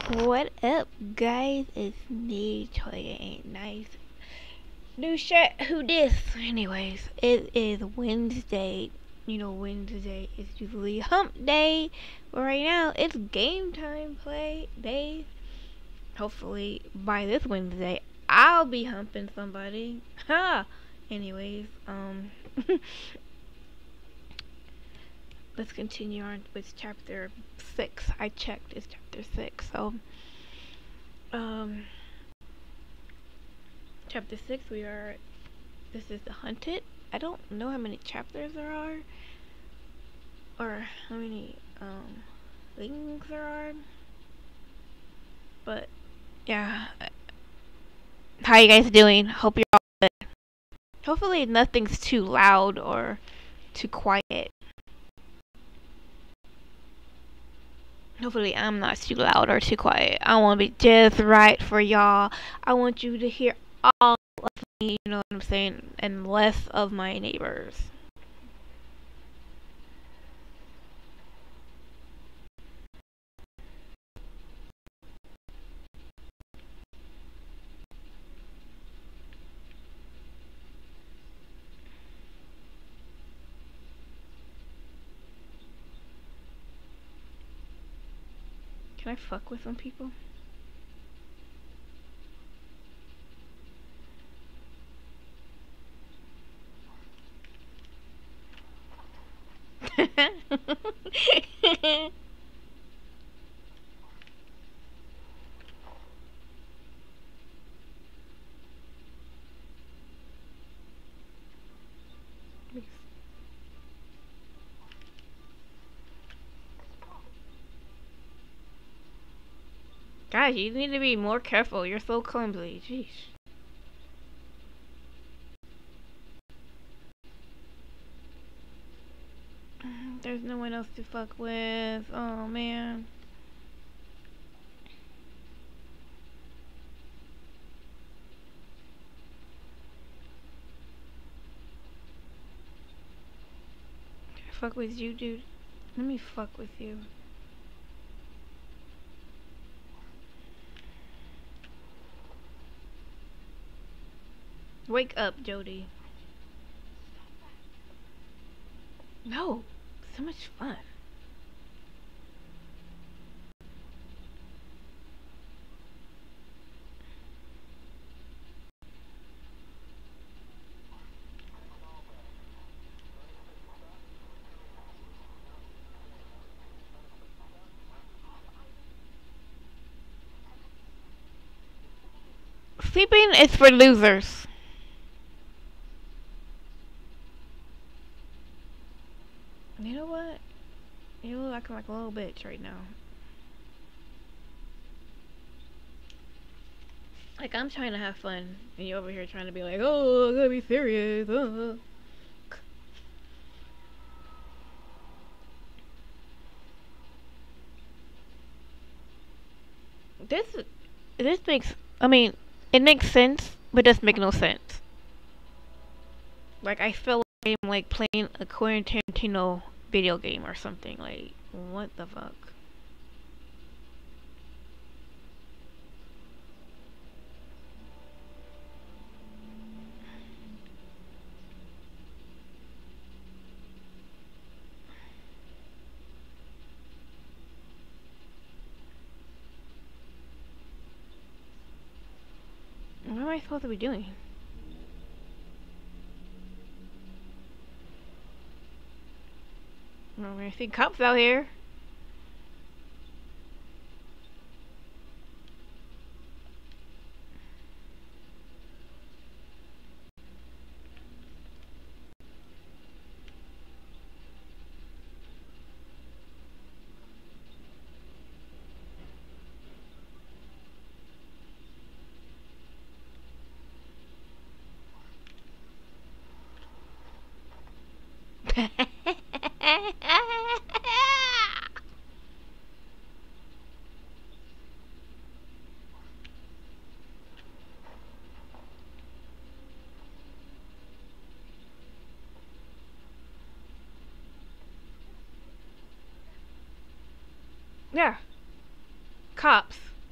What up, guys? It's me, Toya Aint Nice. New shirt, who dis? Anyways, it is Wednesday. You know, Wednesday is usually hump day. But right now, it's game time play day. Hopefully, by this Wednesday, I'll be humping somebody. Ha! Anyways, let's continue on with chapter 6. I checked, it's chapter 6. So, um, chapter 6, this is the hunted. I don't know how many chapters there are, or how many, things there are, but, yeah. How you guys doing? Hope you're all good. Hopefully nothing's too loud or too quiet. Hopefully I'm not too loud or too quiet. I want to be just right for y'all. I want you to hear all of me, you know what I'm saying, and less of my neighbors. Can I fuck with some people? Guys, you need to be more careful. You're so clumsy. Jeez. There's no one else to fuck with. Oh, man. Can I fuck with you, dude? Let me fuck with you. Wake up, Jody. No. So much fun. Sleeping is for losers. You know what? You look like a little bitch right now. Like, I'm trying to have fun, and you're over here trying to be like, oh, I gotta be serious. This, this makes, I mean, it makes sense, but it doesn't make no sense. Like, I feel like I'm, like, playing a Quentin Tarantino video game or something. Like, what the fuck? What am I supposed to be doing? I see cops out here. Yeah. Cops.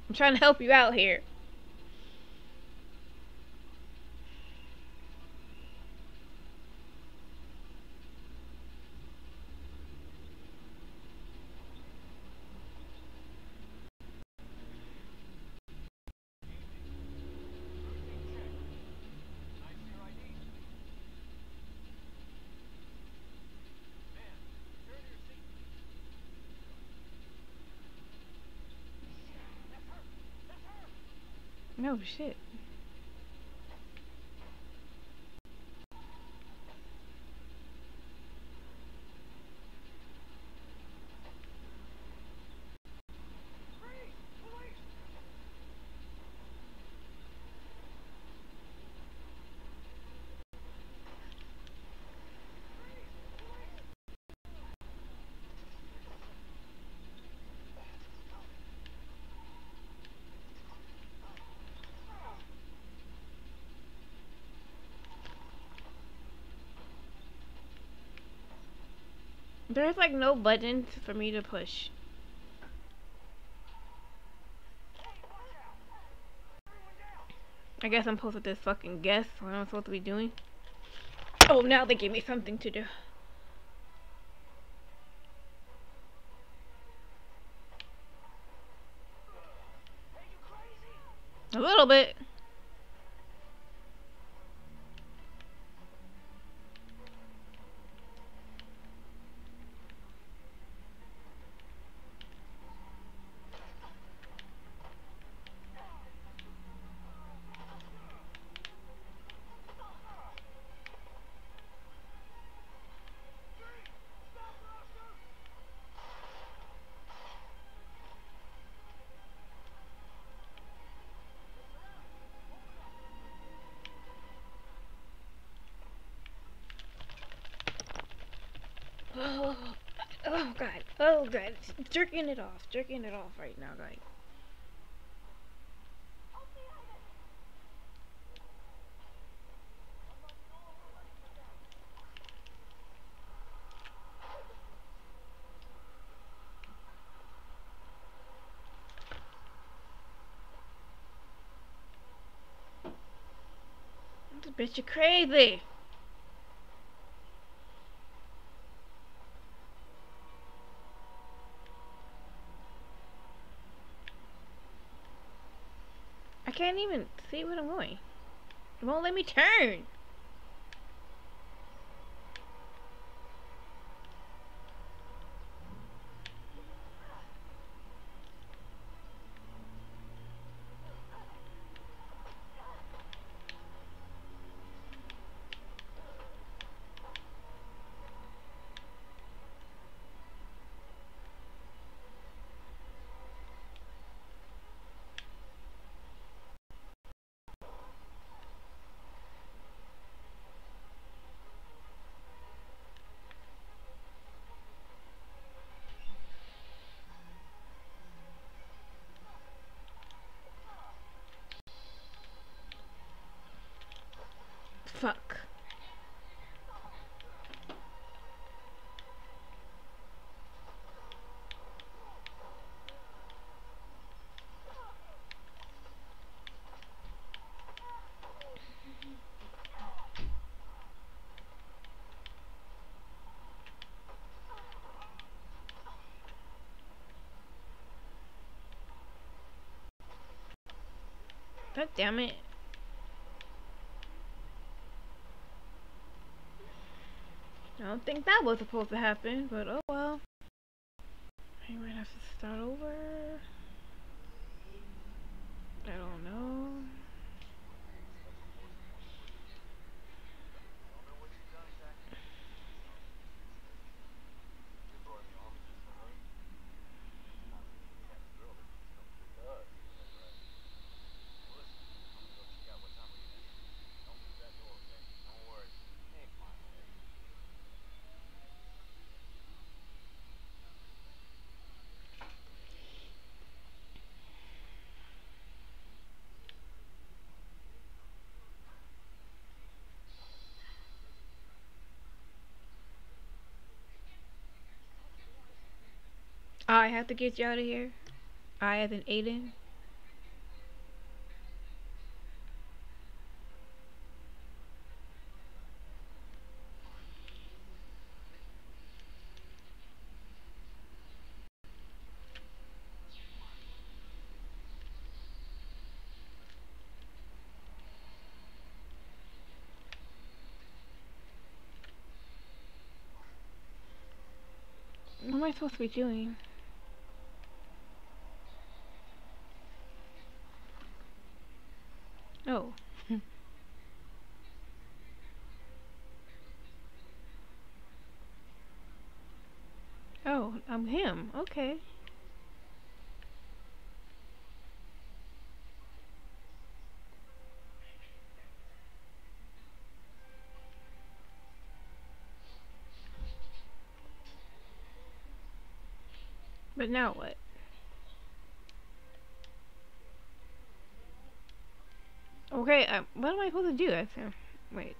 I'm trying to help you out here. No shit. There's like no buttons for me to push. I guess I'm supposed to just fucking guess what I'm supposed to be doing. Oh, now they give me something to do. A little bit. Oh, oh god. Oh god. Jerking it off. Jerking it off right now, guys. This bitch, you crazy. I can't even see where I'm going. It won't let me turn. Fuck. God damn it. I don't think that was supposed to happen, but oh well. I might have to start over. I don't know. I have to get you out of here. I as in Aiden. supposed to be doing? Oh. Oh, I'm him. Okay. But now what? Okay, what am I supposed to do? That's him. Wait.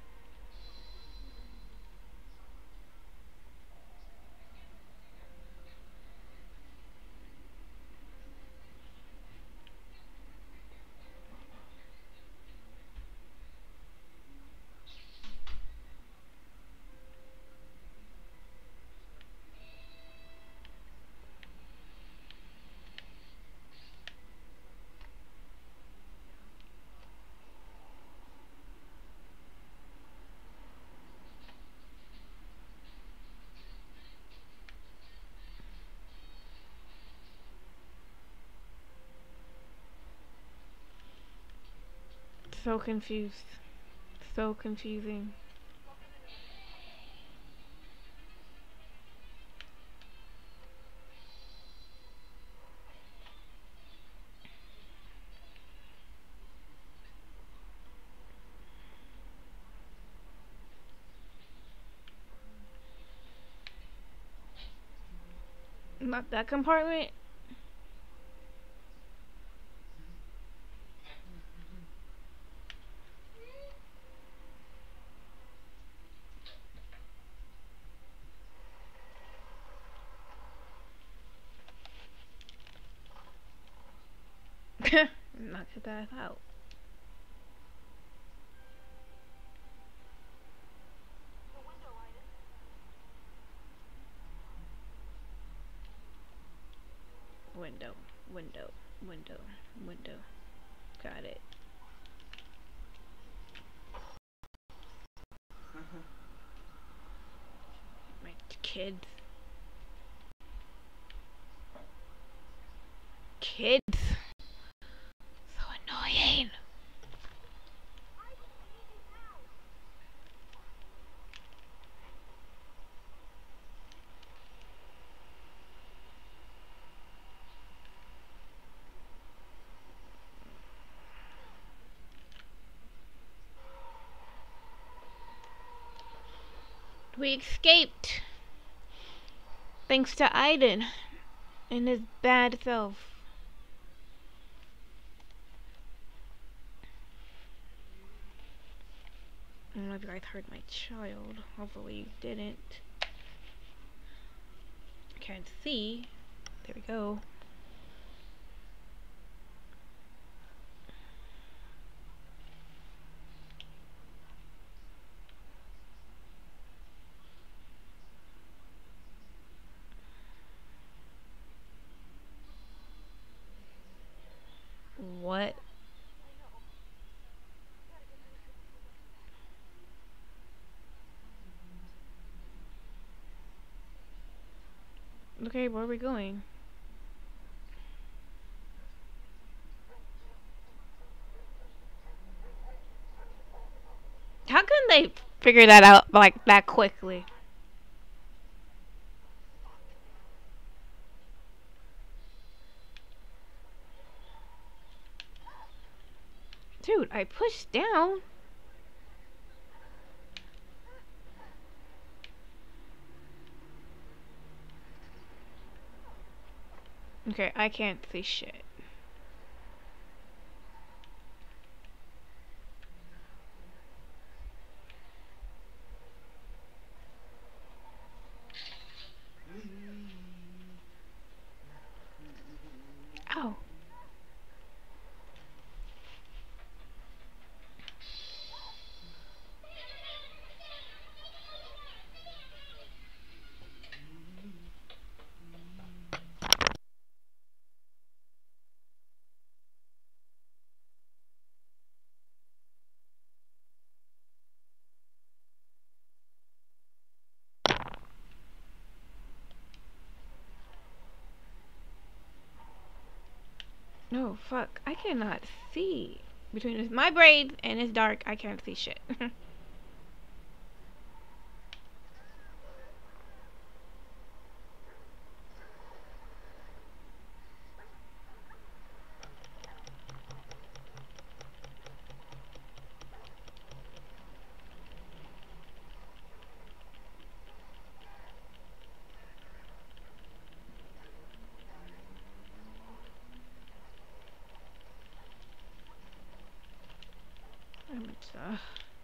So confused. So confusing. Not that compartment. Knock his ass out. Window, window, window, window. Got it. My kids. Kids. So annoying. We escaped. Thanks to Aiden and his bad self. I don't know if you guys heard my child. Hopefully you didn't. Can't see. There we go. What? Okay, where are we going? How can they figure that out like that quickly? Dude, I pushed down. Okay, I can't see shit. Ow. No, fuck. I cannot see between my braids and it's dark. I can't see shit. I'm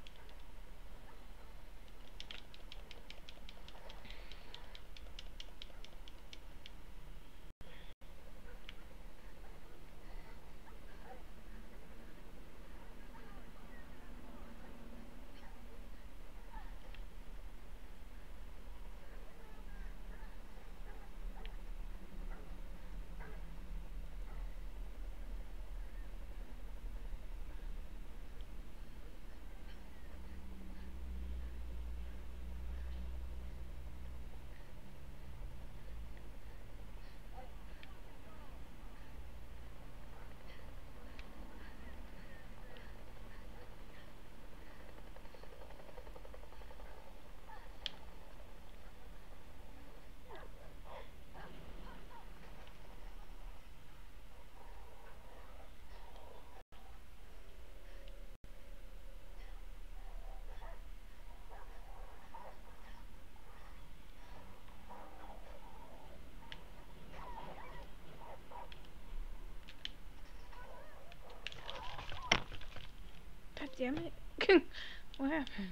God damn it. What happened?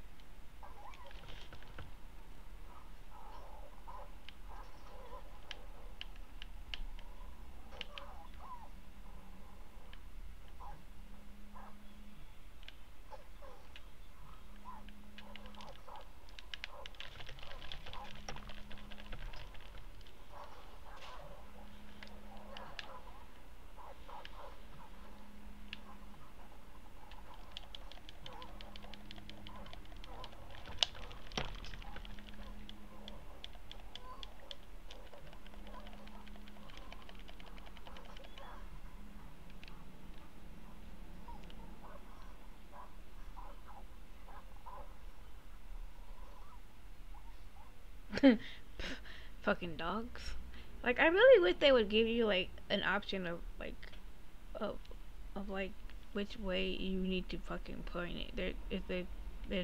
Fucking dogs. Like, I really wish they would give you, like, an option of, like, of, like, which way you need to fucking point it. They're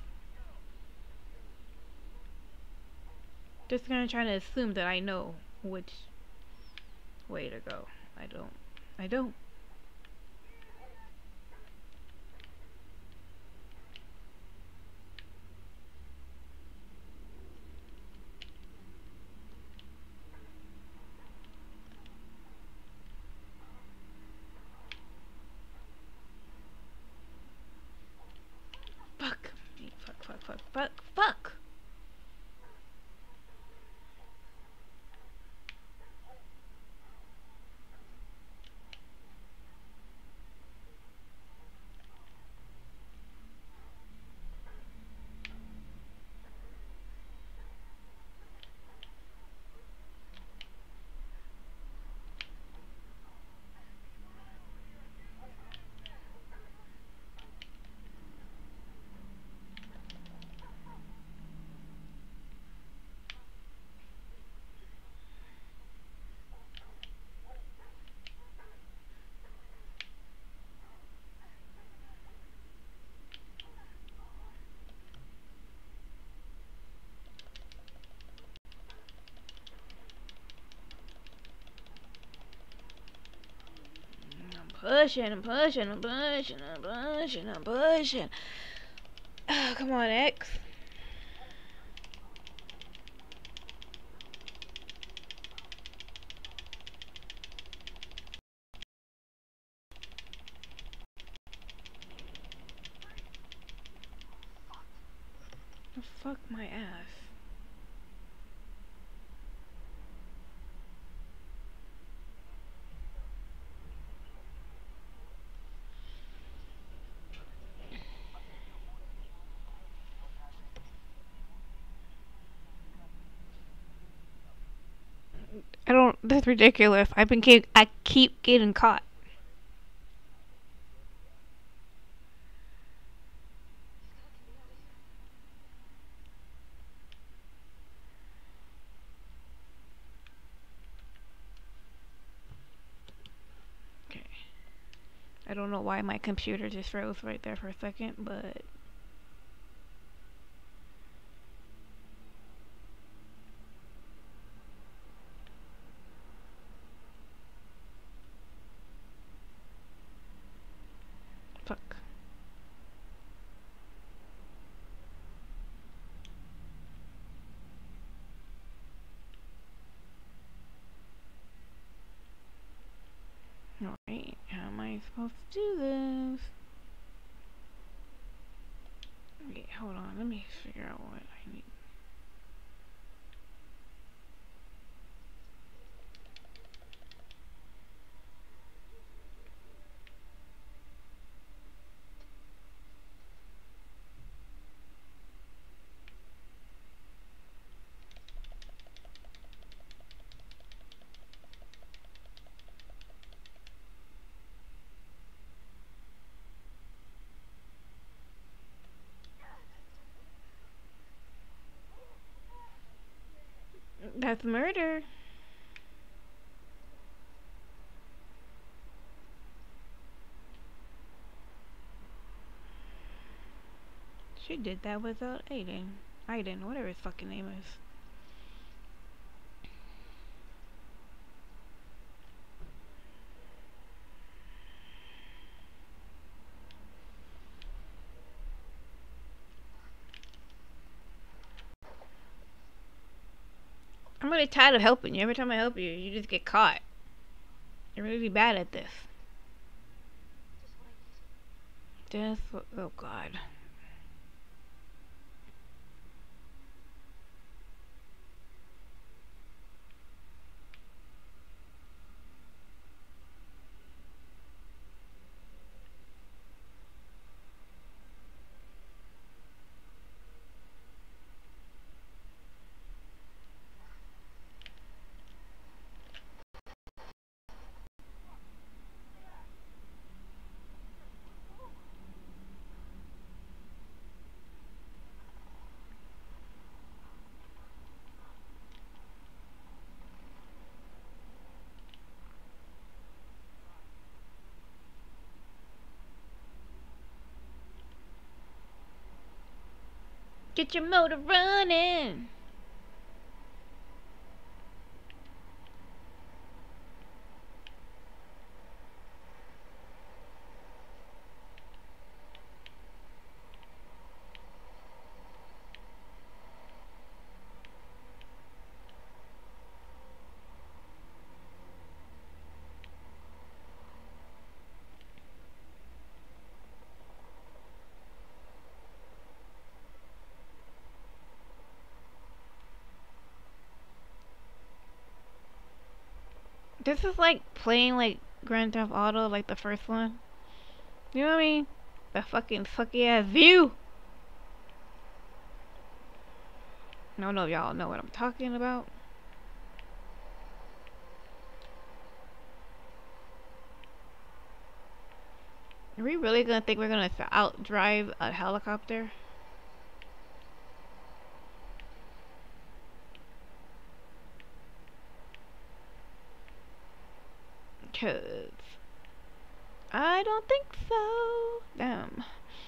just kind of trying to assume that I know which way to go. I don't. I don't. Fuck me. Fuck, fuck, fuck, fuck, fuck! I'm pushing, I'm pushing, I'm pushing, I'm pushing. Oh, come on, X. Oh, fuck my ass. I don't. That's ridiculous. I keep getting caught. Okay. I don't know why my computer just froze right there for a second, but fuck. Alright, how am I supposed to do this? Wait, hold on. Let me figure out what I need. That's murder. She did that without Aiden. Aiden, whatever his fucking name is. I'm really tired of helping you. Every time I help you, you just get caught. You're really bad at this. Oh god. Get your motor running. This is like playing like Grand Theft Auto, like the first one. You know what I mean? The fucking sucky ass view. I don't know if y'all know what I'm talking about. Are we really gonna think we're gonna outdrive a helicopter? Cause I don't think so. Damn.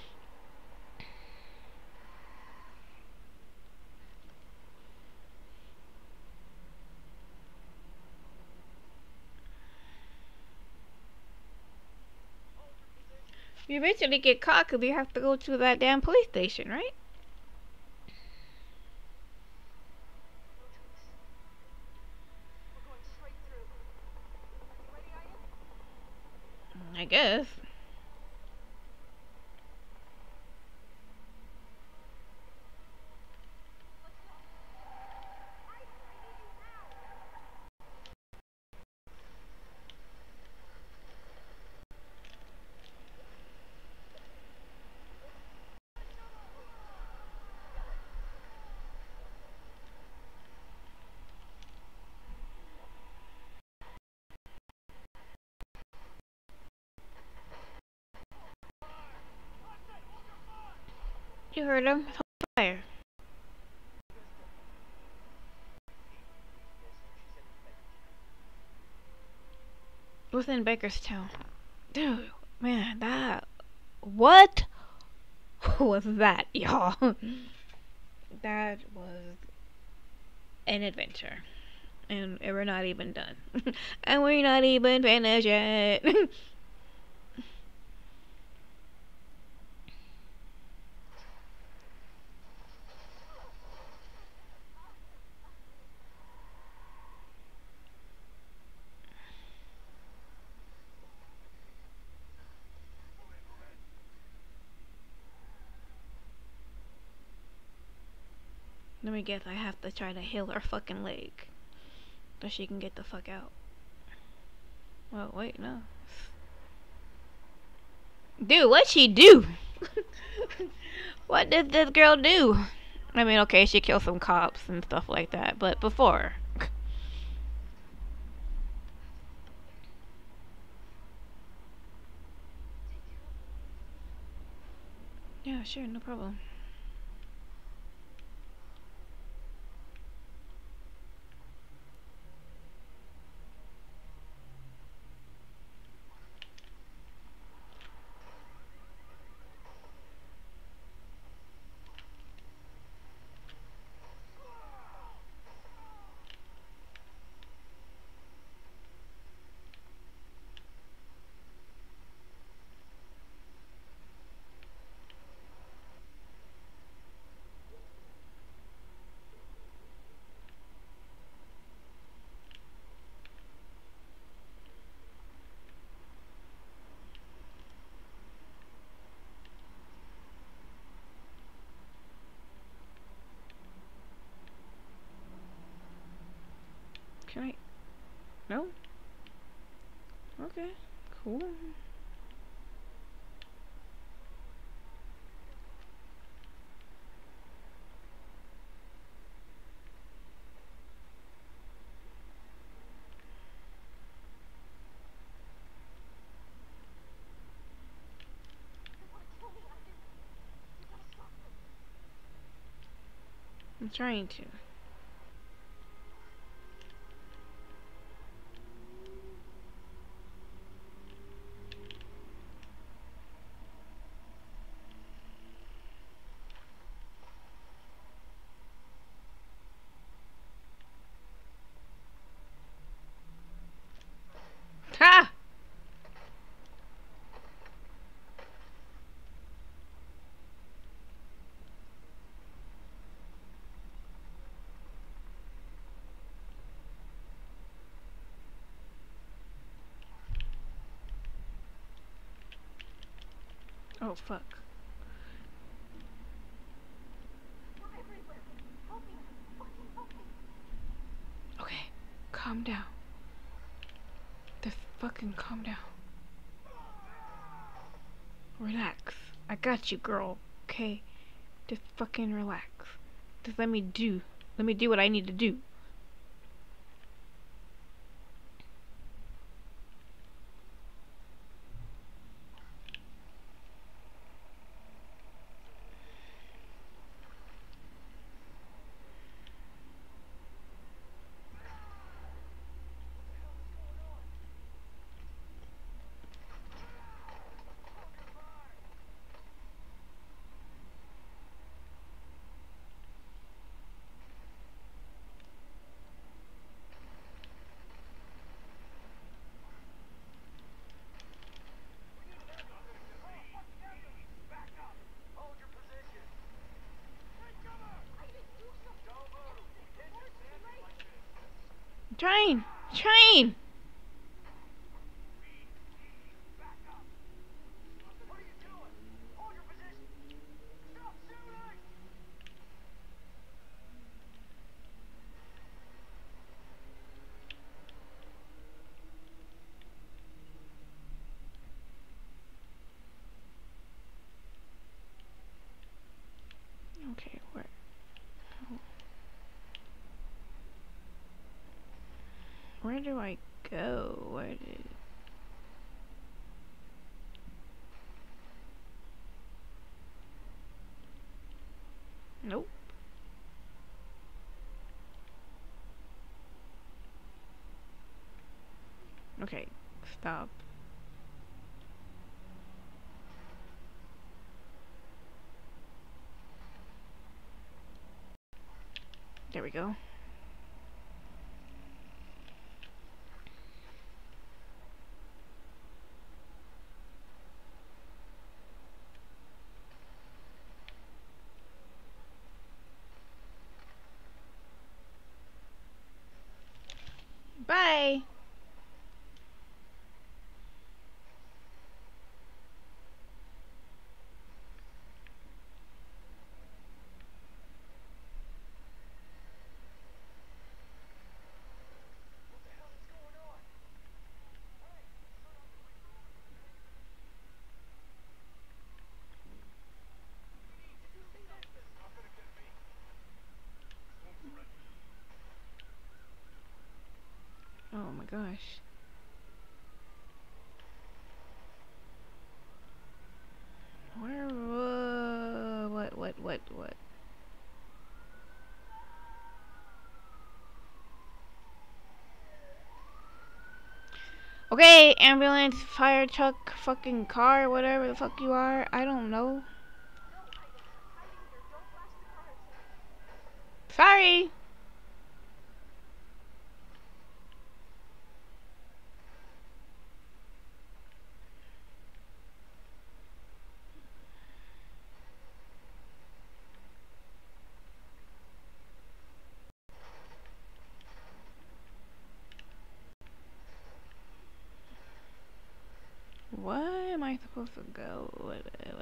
We eventually get caught because we have to go to that damn police station, right? I guess. You heard him. Fire. Within Bakerstown. Dude, man, that. What was that, y'all? That was an adventure. And we're not even done. And we're not even finished yet. Let me guess, I have to try to heal her fucking leg. So she can get the fuck out. Well, wait, no. Dude, what'd she do? What did this girl do? I mean, okay, she killed some cops and stuff like that, but before. Yeah, sure, no problem. Can I? No? Okay, cool. I'm trying to. Ha! Oh, fuck. Okay, calm down. Just fucking calm down. Relax. I got you, girl. Okay? Just fucking relax. Just let me do. Let me do what I need to do. Train! Train! Okay, where do I go? Where did... Nope. Okay, stop. There we go. Bye! Oh my gosh. Where, what? Okay, ambulance, fire truck, fucking car, whatever the fuck you are, I don't know. Sorry! What am I supposed to go? What?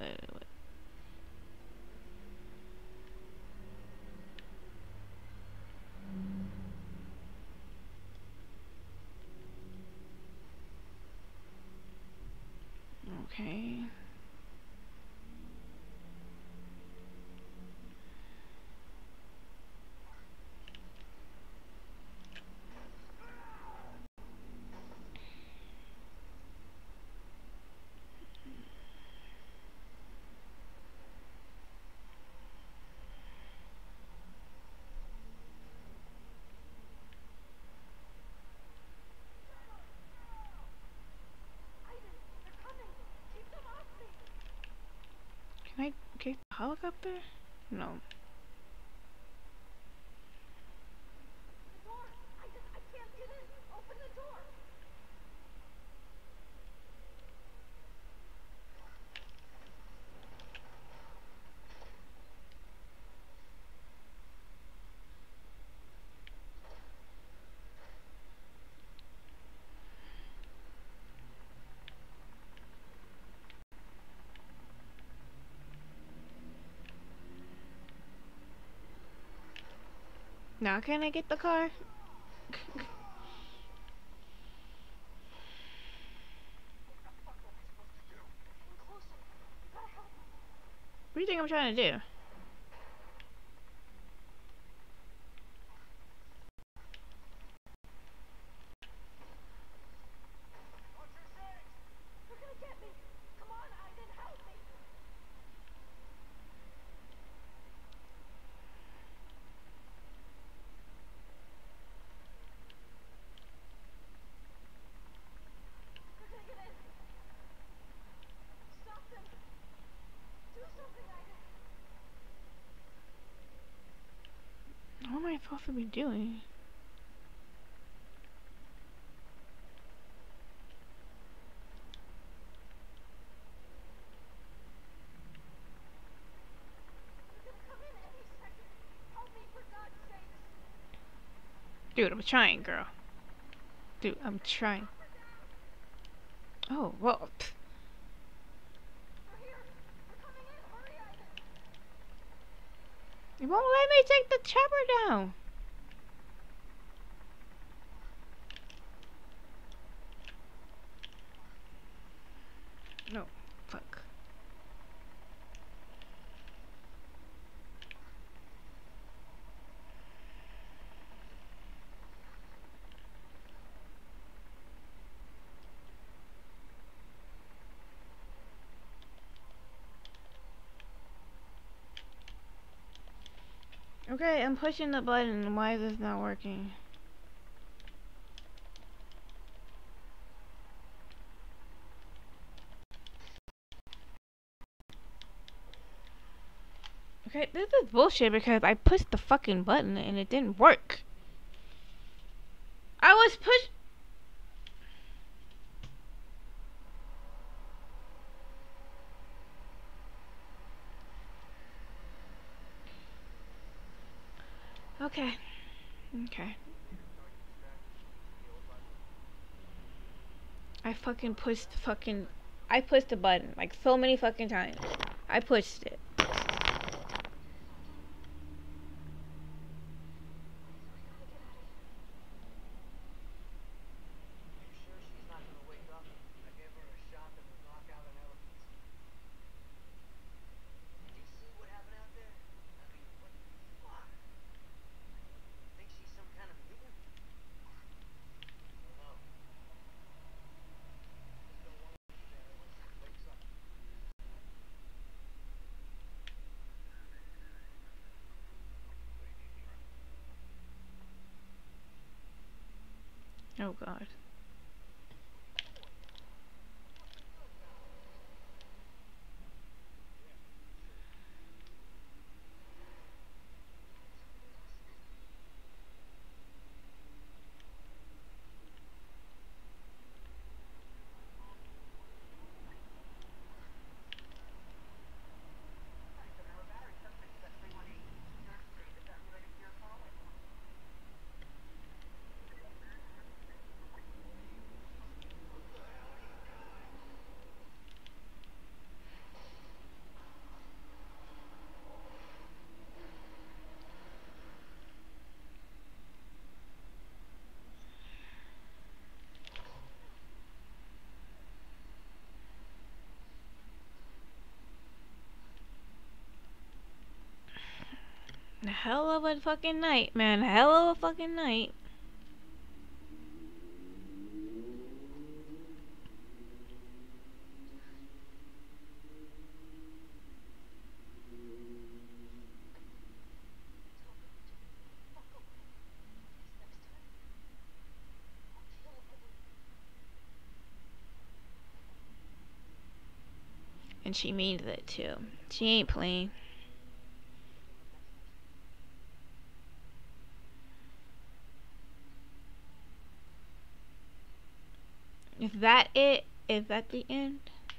Okay. Can I get the helicopter? No. Now can I get the car? What do you think I'm trying to do? What am I supposed to be doing? Dude, I'm trying, girl. Dude, I'm trying. Oh, well. Pfft. It won't let me take the chopper down. No. Fuck. Okay, I'm pushing the button. Why is this not working? Okay, this is bullshit because I pushed the fucking button and it didn't work. I was push. Okay. Okay. I fucking pushed fucking. I pushed the button like so many fucking times. I pushed it. Oh god. A hell of a fucking night, man. A hell of a fucking night. And she means it too. She ain't playing. Is that it? Is that the end?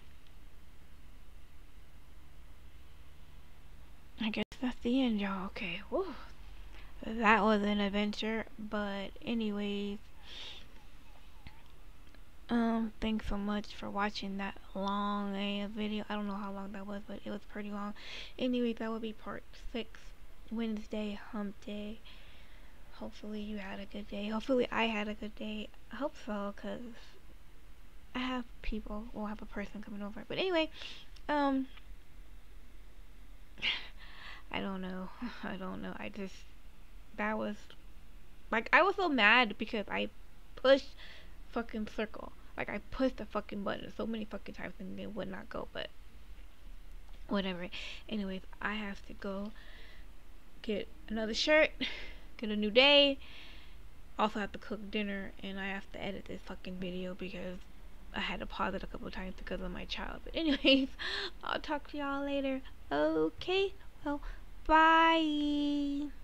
I guess that's the end, y'all. Okay. Woo. That was an adventure. But anyways, thanks so much for watching that long ass video. I don't know how long that was, but it was pretty long. Anyways, that will be part 6, Wednesday hump day. Hopefully you had a good day. Hopefully I had a good day. I hope so, cause I have people. We'll have a person coming over. But anyway, I don't know. I don't know. That was like, I was so mad because I pushed fucking circle. Like, I pushed the fucking button so many fucking times and it would not go, but whatever. Anyways, I have to go get another shirt, get a new day. Also have to cook dinner, and I have to edit this fucking video because I had to pause it a couple times because of my child. But anyways, I'll talk to y'all later. Okay, well, bye.